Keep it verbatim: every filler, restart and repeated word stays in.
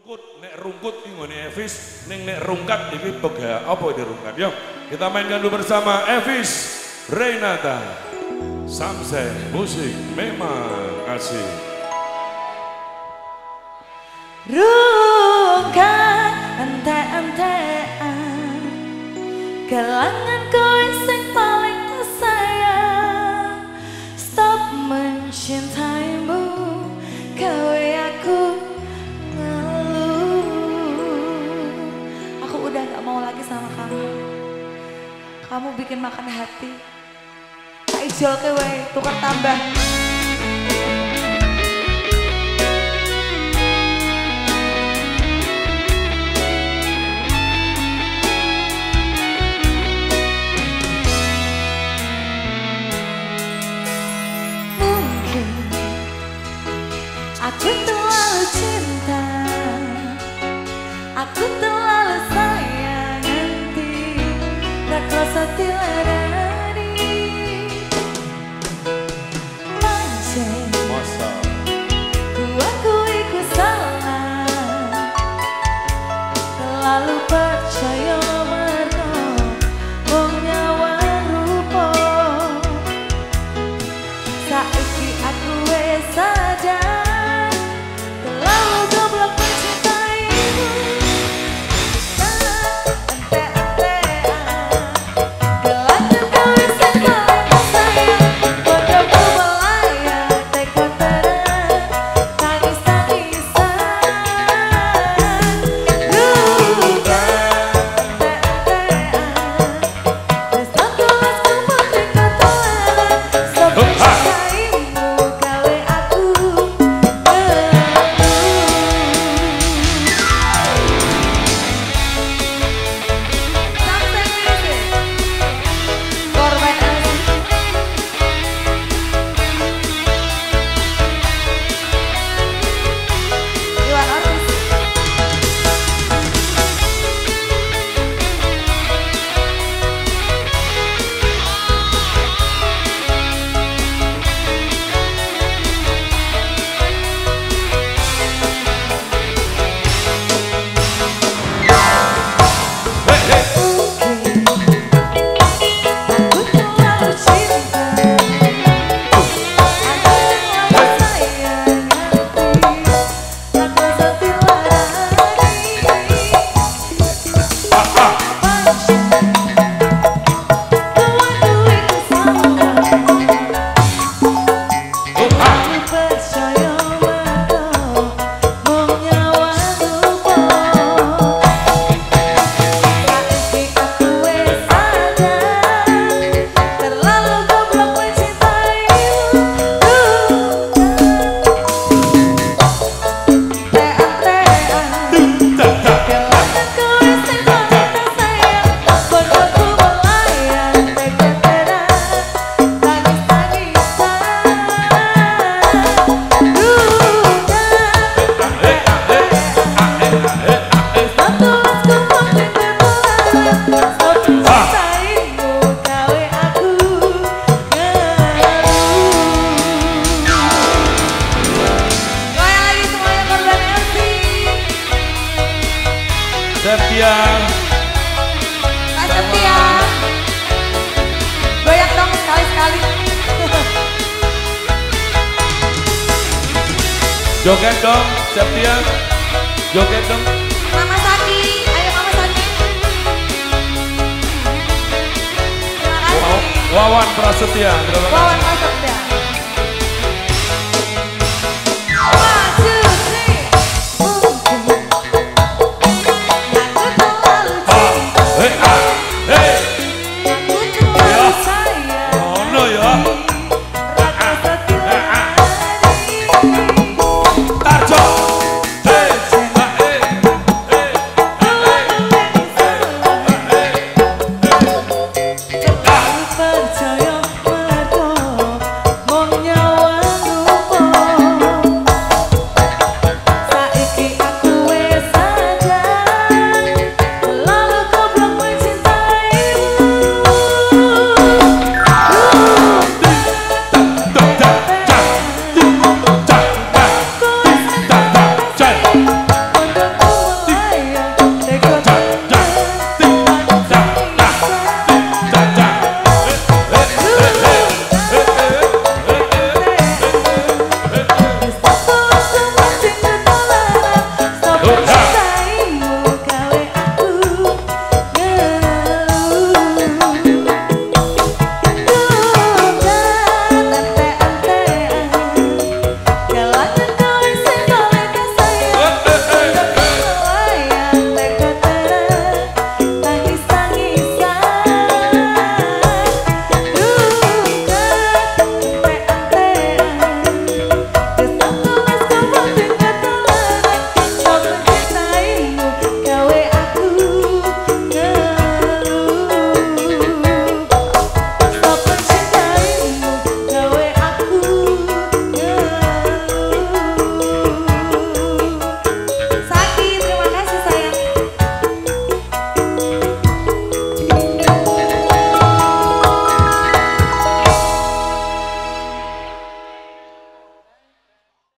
Rungkut, nek rungkut ini ngene Evis, ning nek rungkat ini pega apa ini rungkat? Yuk kita mainkan dulu bersama Evis Renata Samsel musik memang asik. Rungkat ente-entean kelangan kowe sing paling tersayang. Stop mencintaimu kowe aku ngeluh. Aku udah gak mau lagi sama kamu. Kamu bikin makan hati. Tak ijol kowe tukar tambah. Aku terlalu cinta, aku terlalu sayang nanti, tak rasa tilarani. Pancen, ku akui ku salah, terlalu percaya mergo wong nyawa rupa. Saiki aku wis sadar. Septia, Kak Septia, goyang dong sekali-sekali. joget dong Septia, joget dong. Mama Saki, ayo Mama Saki. Terima kasih. Wawan Prasetya, terima kasih. Wawan Prasetya. Percaya mergo Tuhan.